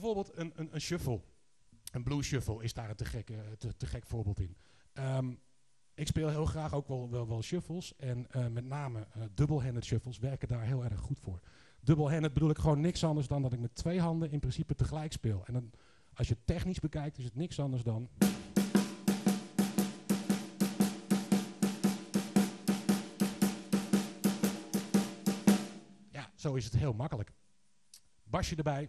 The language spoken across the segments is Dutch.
bijvoorbeeld een shuffle. Een blues shuffle is daar een te gek voorbeeld in. Ik speel heel graag ook wel shuffles. En met name double-handed shuffles werken daar heel erg goed voor. Double-handed bedoel ik gewoon niks anders dan dat ik met 2 handen in principe tegelijk speel. En dan, als je het technisch bekijkt, is het niks anders dan... Ja, zo is het heel makkelijk. Basje erbij.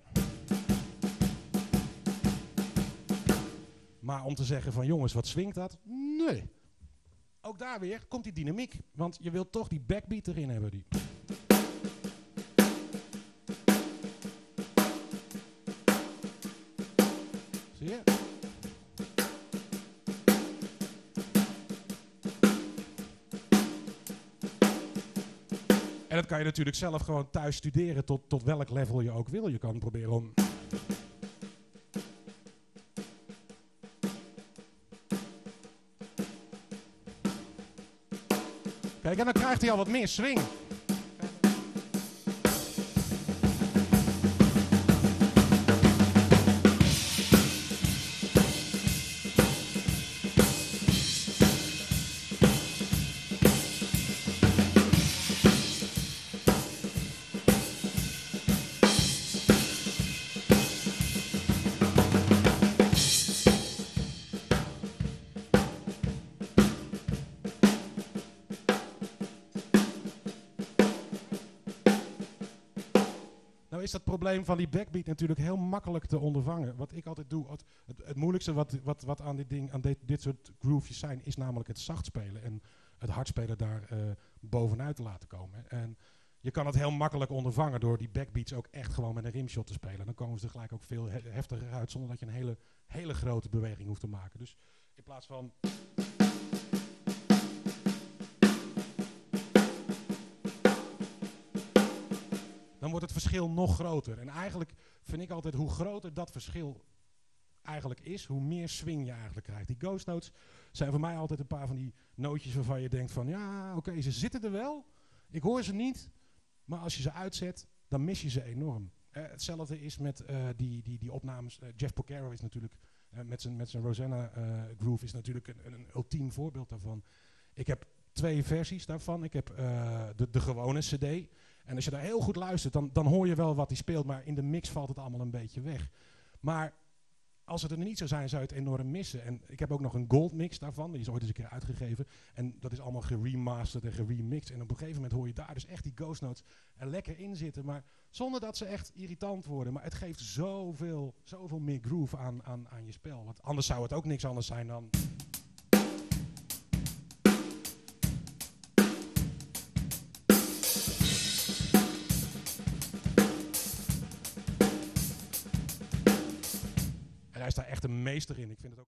Maar om te zeggen van jongens, wat swingt dat? Nee. Ook daar weer komt die dynamiek. Want je wilt toch die backbeat erin hebben. Die. Zie je? En dat kan je natuurlijk zelf gewoon thuis studeren tot welk level je ook wil. Je kan proberen om... Kijk, en dan krijgt hij al wat meer swing. Is dat probleem van die backbeat natuurlijk heel makkelijk te ondervangen. Wat ik altijd doe, het moeilijkste wat aan dit soort groovejes zijn, is namelijk het zacht spelen en het hard spelen daar bovenuit te laten komen. En je kan het heel makkelijk ondervangen door die backbeats ook echt gewoon met een rimshot te spelen. Dan komen ze er gelijk ook veel heftiger uit, zonder dat je een hele grote beweging hoeft te maken. Dus in plaats van... dan wordt het verschil nog groter. En eigenlijk vind ik altijd, hoe groter dat verschil eigenlijk is, hoe meer swing je eigenlijk krijgt. Die ghost notes zijn voor mij altijd een paar van die nootjes waarvan je denkt van, ja, oké, ze zitten er wel. Ik hoor ze niet. Maar als je ze uitzet, dan mis je ze enorm. Hetzelfde is met die opnames. Jeff Porcaro is natuurlijk, met zijn Rosanna groove, is natuurlijk een ultiem voorbeeld daarvan. Ik heb 2 versies daarvan. Ik heb de gewone cd. En als je daar heel goed luistert, dan hoor je wel wat hij speelt, maar in de mix valt het allemaal een beetje weg. Maar als het er niet zou zijn, zou je het enorm missen. En ik heb ook nog een gold mix daarvan, die is ooit eens een keer uitgegeven. En dat is allemaal geremasterd en geremixed. En op een gegeven moment hoor je daar dus echt die ghost notes er lekker in zitten. Maar zonder dat ze echt irritant worden. Maar het geeft zoveel meer groove aan je spel. Want anders zou het ook niks anders zijn dan... Hij is daar echt een meester in. Ik vind het ook